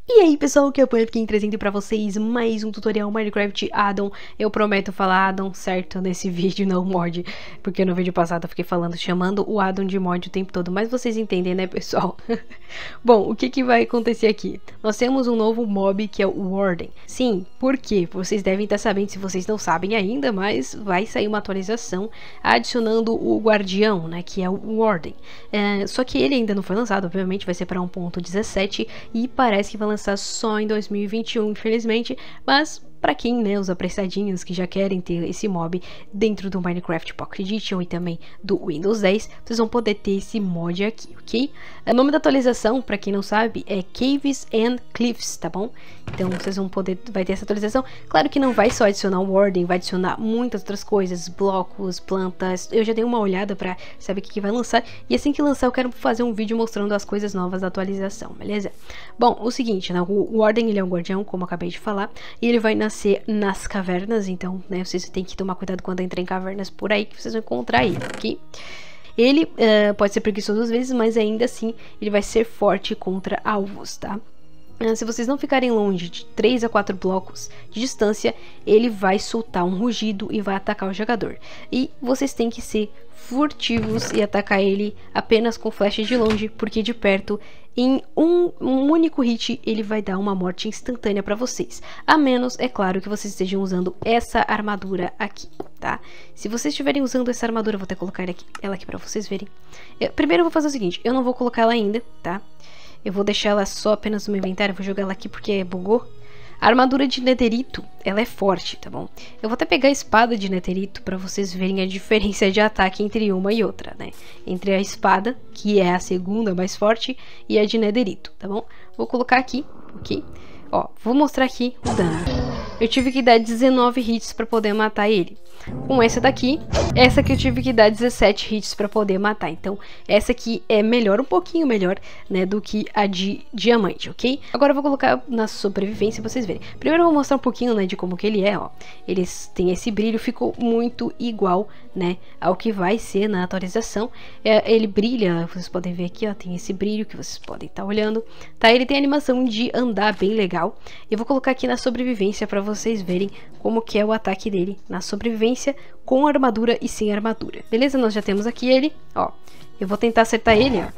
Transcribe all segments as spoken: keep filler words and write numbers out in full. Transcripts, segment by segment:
E aí pessoal, que é o Pumpkin trazendo pra vocês mais um tutorial Minecraft Addon. Eu prometo falar Addon certo nesse vídeo, não mod, porque no vídeo passado eu fiquei falando, chamando o Addon de mod o tempo todo, mas vocês entendem, né pessoal? Bom, o que que vai acontecer aqui? Nós temos um novo mob que é o Warden. Sim, por quê? Vocês devem estar sabendo, se vocês não sabem ainda, mas vai sair uma atualização adicionando o Guardião, né, que é o Warden. É, só que ele ainda não foi lançado, obviamente vai ser para um ponto dezessete e parece que vai lançar só em dois mil e vinte e um, infelizmente, mas para quem, né, os apressadinhos que já querem ter esse mob dentro do Minecraft Pocket Edition e também do Windows dez, vocês vão poder ter esse mod aqui, ok? O nome da atualização, para quem não sabe, é Caves and Cliffs, tá bom? Então vocês vão poder, vai ter essa atualização. Claro que não vai só adicionar o Warden, vai adicionar muitas outras coisas, blocos, plantas. Eu já dei uma olhada para saber o que, que vai lançar, e assim que lançar eu quero fazer um vídeo mostrando as coisas novas da atualização, beleza? Bom, o seguinte, né, o Warden ele é um guardião, como eu acabei de falar, e ele vai nascer nas cavernas, então, né, vocês têm que tomar cuidado quando entrar em cavernas por aí, que vocês vão encontrar ele, ok? Ele uh, pode ser preguiçoso às vezes, mas ainda assim ele vai ser forte contra alvos, tá? Uh, se vocês não ficarem longe de três a quatro blocos de distância, ele vai soltar um rugido e vai atacar o jogador. E vocês têm que ser furtivos e atacar ele apenas com flechas de longe, porque de perto, em um, um único hit, ele vai dar uma morte instantânea para vocês. A menos, é claro, que vocês estejam usando essa armadura aqui, tá? Se vocês estiverem usando essa armadura, eu vou até colocar ela aqui, ela aqui para vocês verem. Eu, primeiro eu vou fazer o seguinte, eu não vou colocar ela ainda, tá? Eu vou deixar ela só apenas no meu inventário, eu vou jogar ela aqui porque bugou. A armadura de netherito, ela é forte, tá bom? Eu vou até pegar a espada de netherito para vocês verem a diferença de ataque entre uma e outra, né? Entre a espada, que é a segunda mais forte, e a de netherito, tá bom? Vou colocar aqui, ok? Ó, vou mostrar aqui o dano. Eu tive que dar dezenove hits para poder matar ele. Com essa daqui, essa que eu tive que dar dezessete hits para poder matar. Então, essa aqui é melhor, um pouquinho melhor, né, do que a de diamante, ok? Agora eu vou colocar na sobrevivência pra vocês verem. Primeiro eu vou mostrar um pouquinho, né, de como que ele é, ó. Eles têm esse brilho, ficou muito igual, né, ao que vai ser na atualização. É, ele brilha, vocês podem ver aqui, ó, tem esse brilho que vocês podem estar olhando, tá? Ele tem a animação de andar bem legal. Eu vou colocar aqui na sobrevivência para vocês verem como que é o ataque dele na sobrevivência, com armadura e sem armadura. Beleza? Nós já temos aqui ele, ó. Eu vou tentar acertar ele, ó.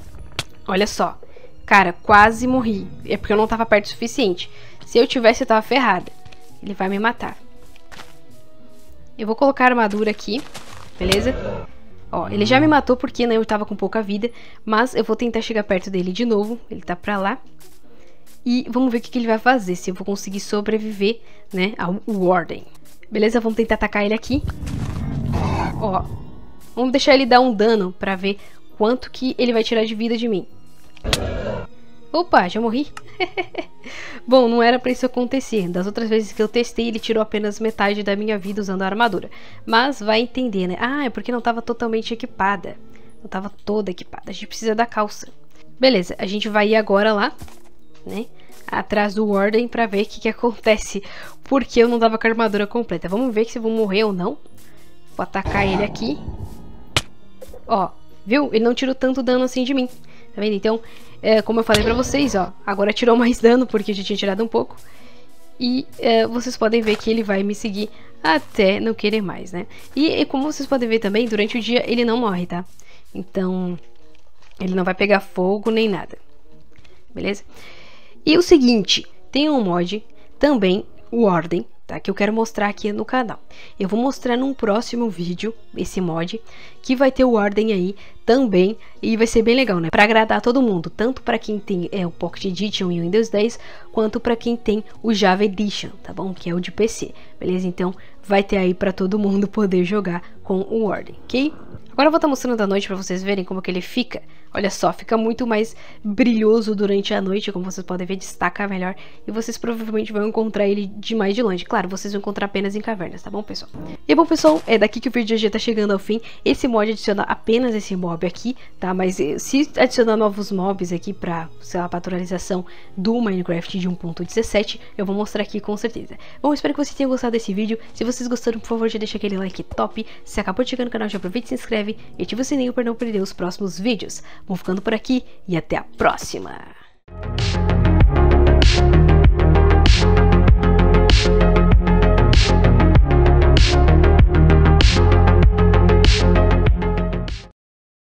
Olha só. Cara, quase morri. É porque eu não tava perto o suficiente. Se eu tivesse, eu tava ferrada. Ele vai me matar. Eu vou colocar a armadura aqui, beleza? Ó, ele já me matou porque, né, eu tava com pouca vida, mas eu vou tentar chegar perto dele de novo. Ele tá pra lá. E vamos ver o que, que ele vai fazer, se eu vou conseguir sobreviver, né, ao Warden. Beleza, vamos tentar atacar ele aqui. Ó, vamos deixar ele dar um dano pra ver quanto que ele vai tirar de vida de mim. Opa, já morri. Bom, não era pra isso acontecer. Das outras vezes que eu testei, ele tirou apenas metade da minha vida usando a armadura. Mas vai entender, né? Ah, é porque não tava totalmente equipada. Não tava toda equipada. A gente precisa da calça. Beleza, a gente vai ir agora lá, né, atrás do Warden pra ver o que que acontece, porque eu não tava com a armadura completa. Vamos ver se eu vou morrer ou não. Vou atacar ele aqui. Ó, viu? Ele não tirou tanto dano assim de mim, tá vendo? Então, é, como eu falei pra vocês, ó, agora tirou mais dano porque eu já tinha tirado um pouco. E é, vocês podem ver que ele vai me seguir até não querer mais, né? E, e como vocês podem ver também, durante o dia ele não morre, tá? Então, ele não vai pegar fogo nem nada. Beleza? E o seguinte, tem um mod também, o Warden, tá? Que eu quero mostrar aqui no canal. Eu vou mostrar num próximo vídeo esse mod, que vai ter o Warden aí também, e vai ser bem legal, né? Pra agradar todo mundo, tanto para quem tem é, o Pocket Edition e o Windows dez, quanto para quem tem o Java Edition, tá bom? Que é o de P C, beleza? Então vai ter aí para todo mundo poder jogar com o Warden, ok? Agora eu vou estar mostrando à noite para vocês verem como que ele fica. Olha só, fica muito mais brilhoso durante a noite, como vocês podem ver, destaca melhor. E vocês provavelmente vão encontrar ele de mais de longe. Claro, vocês vão encontrar apenas em cavernas, tá bom, pessoal? E bom, pessoal, é daqui que o vídeo de hoje tá chegando ao fim. Esse mod adiciona apenas esse mob aqui, tá? Mas se adicionar novos mobs aqui pra, sei lá, pra atualização do Minecraft de um ponto dezessete, eu vou mostrar aqui com certeza. Bom, espero que vocês tenham gostado desse vídeo. Se vocês gostaram, por favor, já deixa aquele like top. Se acabou de chegar no canal, já aproveita e se inscreve e ativa o sininho para não perder os próximos vídeos. Vou ficando por aqui e até a próxima!